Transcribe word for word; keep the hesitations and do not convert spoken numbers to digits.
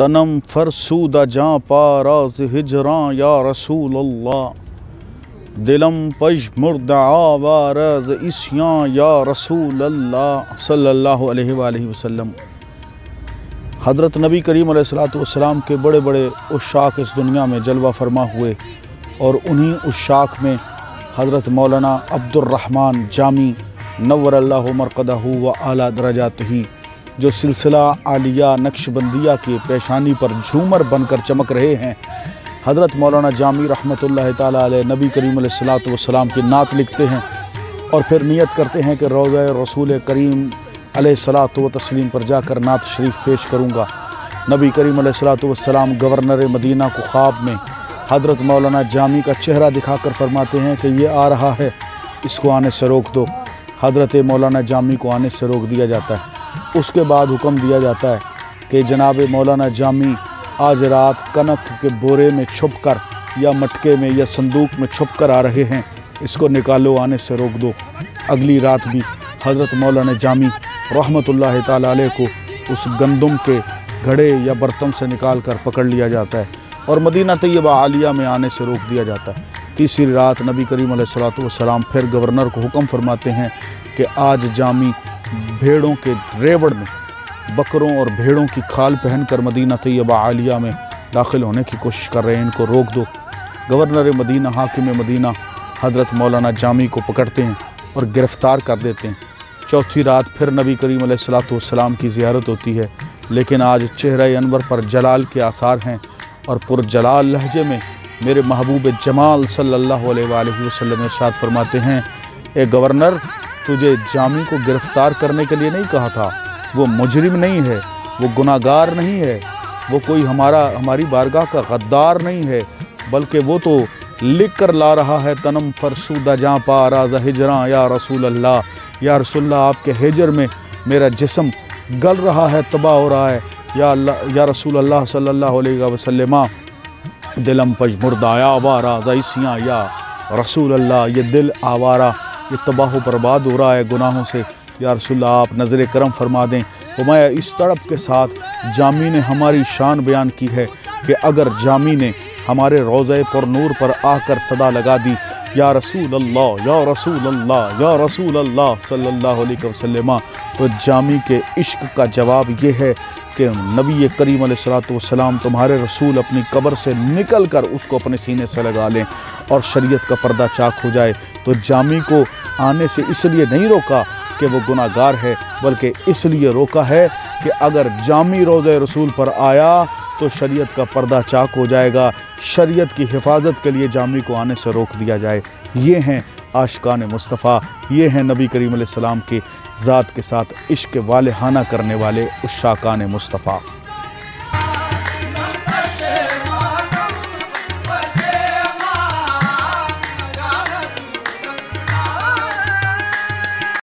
तनम फरसूदा जाँ पाराज हिजरां या रसूल अल्लाह दिलम पज मुर्द आवारज इस्यां या रसूल अल्लाह सल्लल्लाहु अलैहि वालैहि वसल्लम। हज़रत नबी करीम अलैहिस्सलातु वस्सलाम के बड़े बड़े उशाक इस दुनिया में जलवा फरमा हुए और उन्हीं उशाक में हज़रत मौलाना अब्दुर्रहमान जामी नव्वरल्लाहु मरक़दहू व आला दरजातिही जो सिलसिला आलिया नक्शबंदिया की पेशानी पर झूमर बनकर चमक रहे हैं, हज़रत मौलाना जामी रहमतुल्लाह ताला अलैह नबी करीम अलैहिस्सलातु वस्सलाम की नात लिखते हैं और फिर नियत करते हैं कि रोज़ा रसूल करीम अलैहिस्सलातु व तस्लीम पर जाकर नात शरीफ पेश करूँगा। नबी करीम अलैहिस्सलातु वस्सलाम गवर्नर मदीना को ख्वाब में हज़रत मौलाना जामी का चेहरा दिखाकर फरमाते हैं कि ये आ रहा है, इसको आने से रोक दो। हज़रत मौलाना जामी को आने से रोक दिया जाता है। उसके बाद हुक्म दिया जाता है कि जनाब मौलाना जामी आज रात कनक के बोरे में छुप कर या मटके में या संदूक में छुप कर आ रहे हैं, इसको निकालो, आने से रोक दो। अगली रात भी हज़रत मौलाना जामी रहमतुल्लाह ताला अलैह को उस गंदम के घड़े या बर्तन से निकाल कर पकड़ लिया जाता है और मदीना तैयबा आलिया में आने से रोक दिया जाता है। तीसरी रात नबी करीम अलैहिस्सलातु वस्सलाम फिर गवर्नर को हुक्म फरमाते हैं कि आज जामी भेड़ों के रेवड़ में बकरों और भेड़ों की खाल पहनकर मदीना तैयबा आलिया में दाखिल होने की कोशिश कर रहे हैं, इनको रोक दो। गवर्नर मदीना हाकिम मदीना हज़रत मौलाना जामी को पकड़ते हैं और गिरफ़्तार कर देते हैं। चौथी रात फिर नबी करीम अलैहिस्सलातु वस्सलाम की ज़ियारत होती है, लेकिन आज चेहरा अनवर पर जलाल के आसार हैं और पुरजलाल लहजे में मेरे महबूब जमाल सल्लल्लाहु अलैहि वसल्लम इरशाद फरमाते हैं, ए गवर्नर, तुझे जामी को गिरफ़्तार करने के लिए नहीं कहा था। वो मुजरिम नहीं है, वो गुनाहगार नहीं है, वो कोई हमारा हमारी बारगाह का गद्दार नहीं है, बल्कि वो तो लिख कर ला रहा है तनम फरसूदा जाँ पाराज़ हिजरां या रसूल अल्लाह, या रसूल अल्लाह आपके हिजर में मेरा जिस्म गल रहा है, तबाह हो रहा है, या अल्लाह या रसूल अल्लाह सल्लल्लाहु अलैहि वसल्लम दिलम पज मुर्दाया आवारा ज़ैसियाँ या रसूल अल्लाह, ये दिल आवारा ये तबाह बर्बाद हो रहा है गुनाहों से, या रसूल अल्लाह आप नज़र करम फरमा दें। फरमाया इस तड़प के साथ जामी ने हमारी शान बयान की है कि अगर जामी ने हमारे रोज़े पर नूर पर आकर सदा लगा दी या रसूल अल्लाह या रसूल अल्लाह या रसूल अल्लाह सल्लल्लाहु अलैहि वसल्लम, तो जामी के इश्क का जवाब ये है कि नबी करीम अलैहिस्सलातु वस्सलाम तुम्हारे रसूल अपनी कब्र से निकल कर उसको अपने सीने से लगा लें और शरीयत का पर्दा चाक हो जाए। तो जामी को आने से इसलिए नहीं रोका कि वो गुनाहगार है, बल्कि इसलिए रोका है कि अगर जामी रोज़े रसूल पर आया तो शरीयत का पर्दा चाक हो जाएगा, शरीयत की हिफाजत के लिए जामी को आने से रोक दिया जाए। ये हैं आशिकान मुस्तफ़ा, ये हैं नबी करीम अलैहिस्सलाम के ज़ात के साथ इश्क वालिहाना करने वाले उशाकान मुस्तफ़ा।